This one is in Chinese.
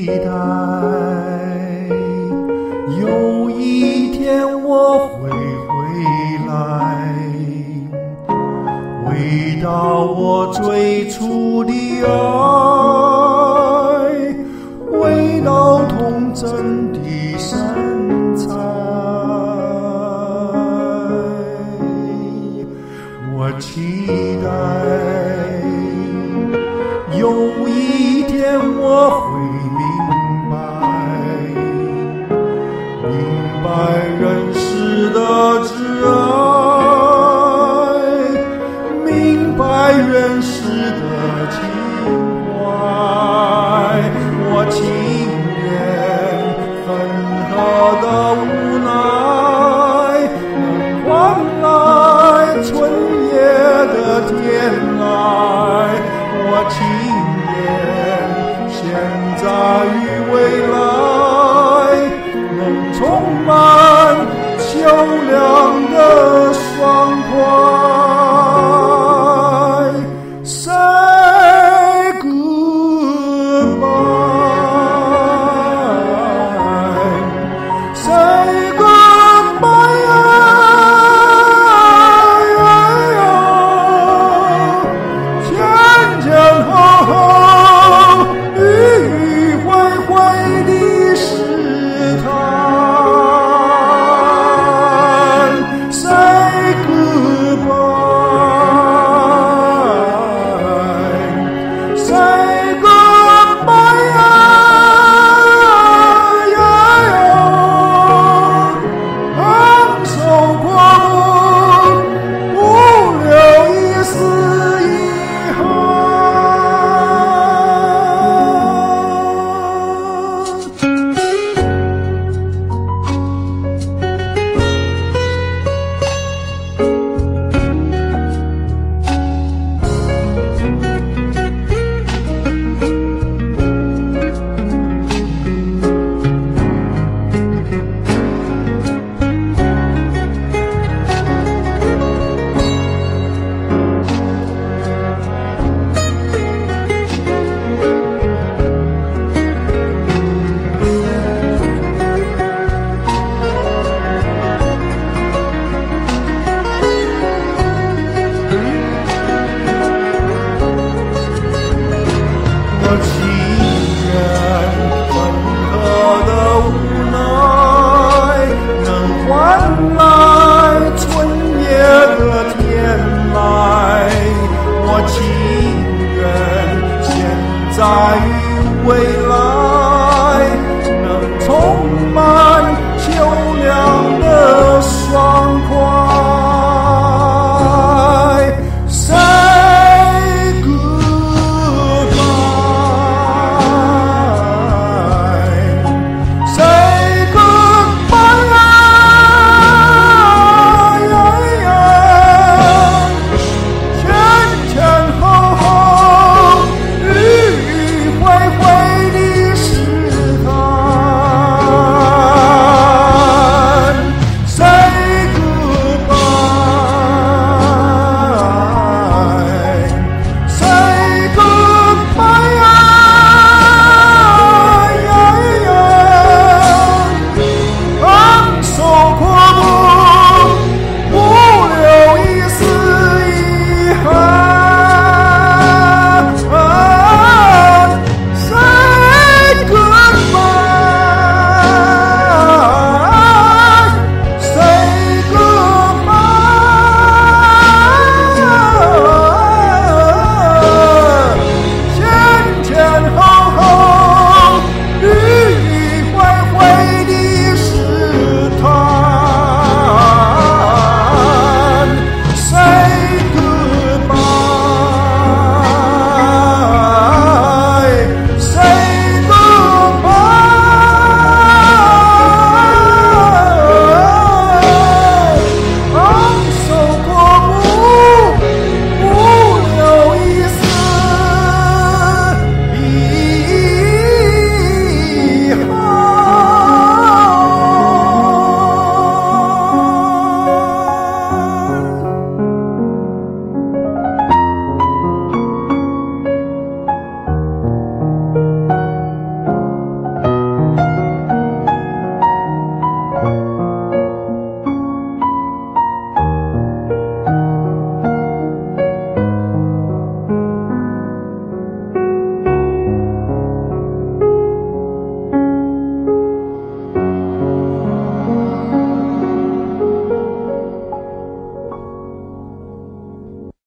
待，有一天我会回来，回到我最初的爱，回到童真的身材。我期待有一天我会明白人世的挚爱，明白人世的情怀。我情愿分合的无奈，能换来春夜的天来。我情愿现在与未来，能充满秋凉的爽快。Say goodbye, say goodbye, 前前后后，迂迂回回的试探。Say goodbye, say goodbye, 昂首阔步，不留一丝遗憾。我情愿分合的无奈，能换来春夜的天来。我情愿现在与未来。